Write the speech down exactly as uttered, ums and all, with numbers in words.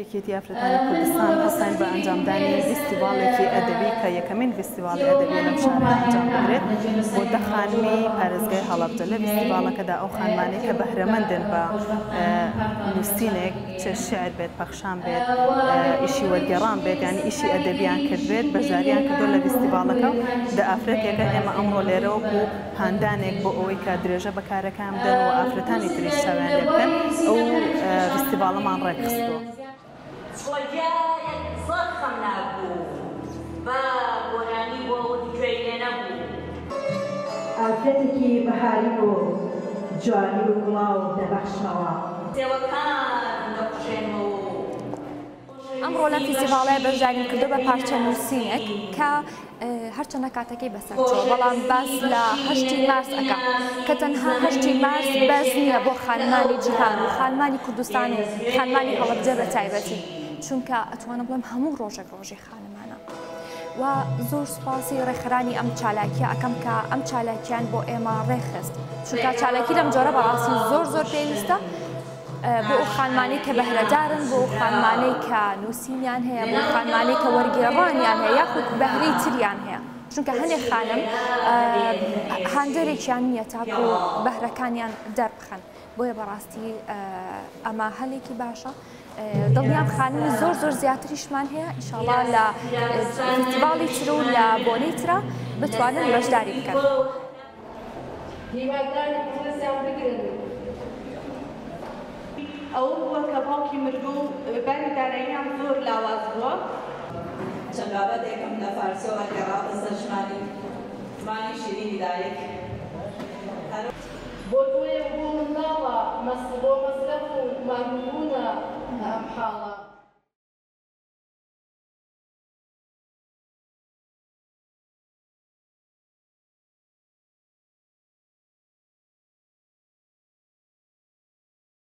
یەکێتی ئافرەتانی کوردستان هەستان بە ئەنجامدانی فستیڤالێکی ئەدەبی کە یەکەمین فستیڤاڵی ئەدەبی لەم شارە ئەنجام بدرێت بۆ دە خانمی پارێزگای هەڵەبجە. لە فستیڤالەکەدا ئەو خانمانەی کە بەهرەمەندن بە نووسینێک، چ شێعر بێت، پەخشان بێت، ئیشی وەرگێڕان بێت، یانی ئیشی ئەدەبیان کردبێت، بەشداریان کردو لە فستیڤالەکە. دە ئافرەتێکە ئێمە ئەمڕۆ لێرەوە بوو هاندانێک بۆ ئەوەی کە درێژە بەکارەکان بدەن و ئافرەتانی تریش چاویان لێ بکەن. ئەو فستیڤاڵەمان ڕێکخستووە. زۆرخەم نابوو بە گۆرانی بۆ گوێی لێ نەبوو. ئافرەتێکی بەهاری بۆ جوانی و گوڵاو دەبەخشنەوە. دێوەکان دەقوشێنەوە. ئەمڕۆ لە فستیڤاڵەیە بەشداریم کردو بە پارچە نووسینێک کە هەرچەندە کاتەکەی بەسەر چووە، بەڵام باس لە هەشتی مارس ئەکا کە تەنها هەشتی مارس بەس نییە بۆ خانمانی جیهان و خانمانی کوردستان و خانمانی هەڵەبجە بە تایبەتی، چونکە ئەتوانم بڵێم هەموو ڕۆژێک ڕۆژی خانمانە. و زۆر سوپاسی ڕێکخرانی ئەم چالاکیە ئەەکەم کە ئەم چالاکیان بۆ ئێمە ڕێخست، چونکە چالاکی لەم جۆرە بەڕاستی زۆر زۆر پێویستە بۆ ئەو خانمانەی کە بەهرەدارن، بۆ ئەو خانمانەی کە نووسینیان هەیە، بۆ خانمانەی کە وەرگێڕانیان هەیە یاخود بەهرەی تریان هەیە، چونکە هەندێک خانم هاندێرێکیان نییە تاکو بەهرەکانیان دەربخەن. بۆیە بەڕاستی ئەمە هەلێکی باشە. دڵنیام خانمی زۆر زۆر زیاتریشمان هەیە، ئینشاڵڵا لە فستیڤاڵی تر و لە بۆنەی ترە بتوانن بەشداری بکەن. ئەو بووە کە باوکی مردوو بەری داراییان زۆر لاواز بووە. چەند بابەتێکم لە فارسیەوە گەڕا بەسەر ژمانی زمانی شیرینی دایک. بۆ تۆیە بۆ منداڵە بۆ مەسرەف و ماندوونە ئەم حاڵە.